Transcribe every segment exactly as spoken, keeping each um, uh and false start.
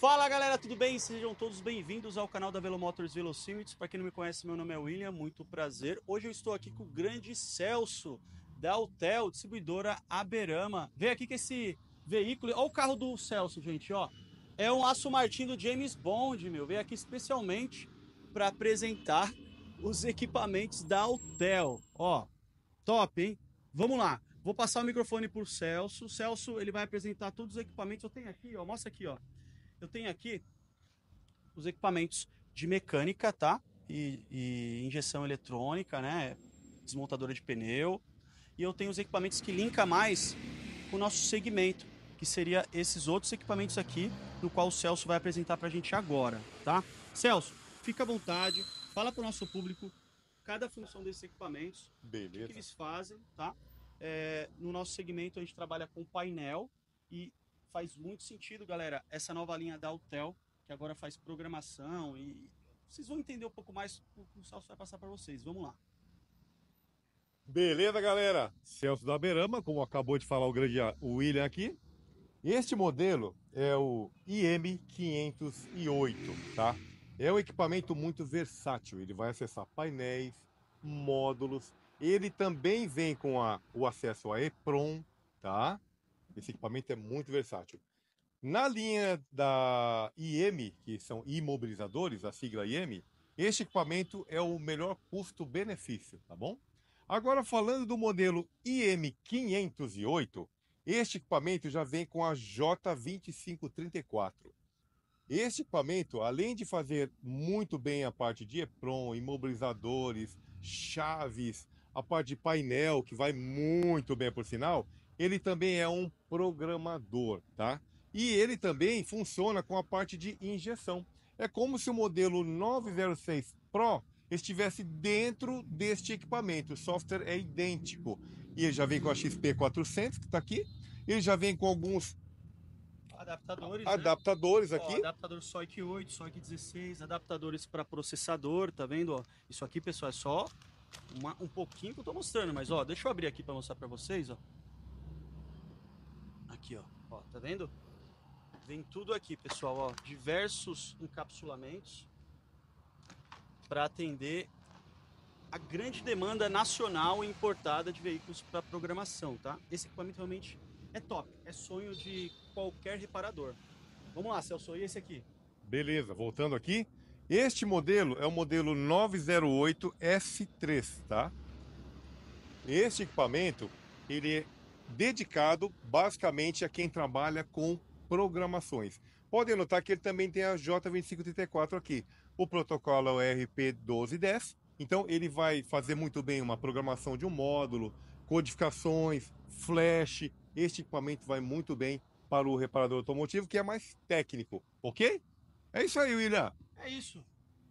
Fala galera, tudo bem? Sejam todos bem-vindos ao canal da Velomotors Velocímetros. Para quem não me conhece, meu nome é William, muito prazer. Hoje eu estou aqui com o grande Celso da Autel, distribuidora Aberama. Vem aqui com esse veículo, olha o carro do Celso, gente, ó. É um Aston Martin do James Bond, meu. Veio aqui especialmente para apresentar os equipamentos da Autel. Ó, top, hein? Vamos lá. Vou passar o microfone para o Celso. O Celso, ele vai apresentar todos os equipamentos. Eu tenho aqui, ó, mostra aqui, ó. Eu tenho aqui os equipamentos de mecânica, tá? E, e injeção eletrônica, né? Desmontadora de pneu. E eu tenho os equipamentos que linka mais com o nosso segmento, que seria esses outros equipamentos aqui, no qual o Celso vai apresentar pra gente agora, tá? Celso, fica à vontade, fala pro nosso público cada função desses equipamentos, Beleza. o que eles fazem, tá? É, no nosso segmento a gente trabalha com painel e faz muito sentido, galera, essa nova linha da Autel, que agora faz programação e vocês vão entender um pouco mais o que o Celso vai passar para vocês. Vamos lá. Beleza, galera? Celso da Aberama, como acabou de falar o grande William aqui. Este modelo é o I M quinhentos e oito, tá? É um equipamento muito versátil. Ele vai acessar painéis, módulos. Ele também vem com a, o acesso a EPROM, tá? Esse equipamento é muito versátil. Na linha da I M, que são imobilizadores, a sigla I M, este equipamento é o melhor custo-benefício, tá bom? Agora, falando do modelo I M quinhentos e oito, este equipamento já vem com a J vinte e cinco trinta e quatro. Este equipamento, além de fazer muito bem a parte de EPROM, imobilizadores, chaves, a parte de painel, que vai muito bem por sinal, ele também é um programador, tá? E ele também funciona com a parte de injeção. É como se o modelo novecentos e seis Pro estivesse dentro deste equipamento. O software é idêntico. E ele já vem com a X P quatrocentos, que está aqui. Ele já vem com alguns Adaptadores, adaptadores né? aqui. Ó, adaptador S O I C oito, S O I C dezesseis, adaptadores para processador, tá vendo? Ó, isso aqui, pessoal, é só uma, um pouquinho que eu tô mostrando, mas ó, deixa eu abrir aqui para mostrar para vocês, ó. Aqui, ó, ó, tá vendo? Vem tudo aqui, pessoal, ó, diversos encapsulamentos para atender a grande demanda nacional e importada de veículos para programação, tá? Esse equipamento realmente é top, é sonho de qualquer reparador. Vamos lá, Celso, e esse aqui? Beleza, voltando aqui. Este modelo é o modelo novecentos e oito S três, tá? Este equipamento, ele é dedicado basicamente a quem trabalha com programações. Podem notar que ele também tem a J vinte e cinco trinta e quatro aqui. O protocolo é o R P doze dez, então ele vai fazer muito bem uma programação de um módulo, codificações, flash. Este equipamento vai muito bem para o reparador automotivo, que é mais técnico, ok? É isso aí, William. É isso.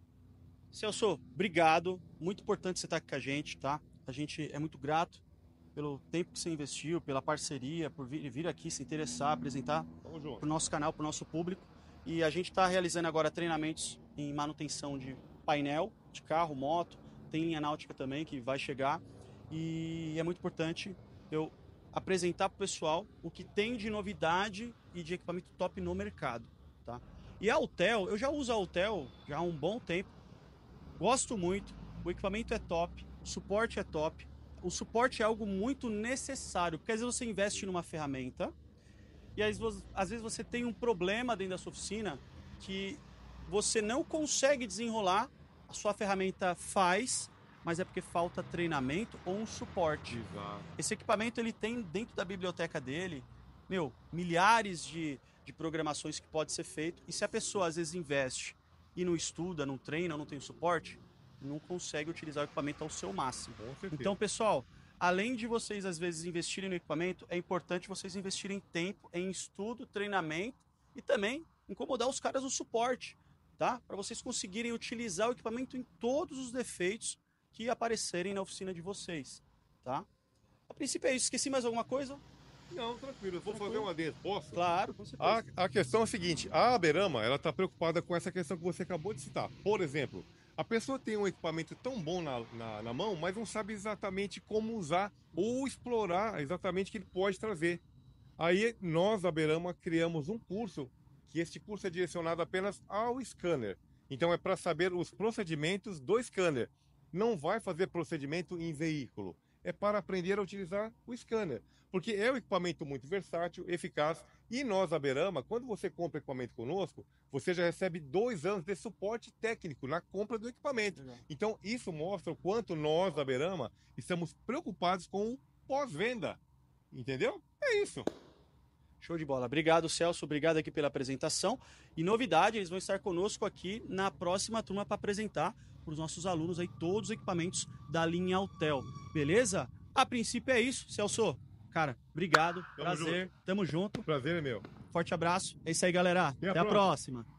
Celso, obrigado. Muito importante você estar aqui com a gente, tá? A gente é muito grato pelo tempo que você investiu, pela parceria, por vir, vir aqui se interessar, apresentar para o nosso canal, para o nosso público. E a gente está realizando agora treinamentos em manutenção de painel, de carro, moto. Tem linha náutica também que vai chegar. E é muito importante eu apresentar para o pessoal o que tem de novidade e de equipamento top no mercado, tá? E a Autel, eu já uso a Autel já há um bom tempo. Gosto muito, o equipamento é top, o suporte é top. O suporte é algo muito necessário, porque às vezes você investe numa ferramenta e às vezes você tem um problema dentro da sua oficina que você não consegue desenrolar, a sua ferramenta faz, mas é porque falta treinamento ou um suporte. Exato. Esse equipamento ele tem dentro da biblioteca dele, meu, milhares de, de programações que pode ser feito. E se a pessoa às vezes investe e não estuda, não treina, não tem suporte, não consegue utilizar o equipamento ao seu máximo. Então, pessoal, além de vocês às vezes investirem no equipamento, é importante vocês investirem tempo em estudo, treinamento e também incomodar os caras no suporte, tá? Para vocês conseguirem utilizar o equipamento em todos os defeitos que aparecerem na oficina de vocês, tá? A princípio é isso. Esqueci mais alguma coisa? Não, tranquilo. Eu vou Tranquilo. fazer uma adendo. Posso? Claro, com certeza. A, a questão é a seguinte, a Aberama, ela está preocupada com essa questão que você acabou de citar. Por exemplo, a pessoa tem um equipamento tão bom na, na, na mão, mas não sabe exatamente como usar ou explorar exatamente o que ele pode trazer. Aí nós, a Aberama, criamos um curso que este curso é direcionado apenas ao scanner. Então é para saber os procedimentos do scanner. Não vai fazer procedimento em veículo. É para aprender a utilizar o scanner. Porque é um equipamento muito versátil, eficaz. E nós, a Berama, quando você compra equipamento conosco, você já recebe dois anos de suporte técnico na compra do equipamento. Legal. Então isso mostra o quanto nós, a Berama, estamos preocupados com o pós-venda. Entendeu? É isso. Show de bola. Obrigado, Celso. Obrigado aqui pela apresentação. E novidade, eles vão estar conosco aqui na próxima turma para apresentar para os nossos alunos aí todos os equipamentos da linha Autel. Beleza? A princípio é isso, Celso. Cara, obrigado. Tamo prazer. Junto. Tamo junto. Prazer é meu. Forte abraço. É isso aí, galera. Até, Até a próxima. próxima.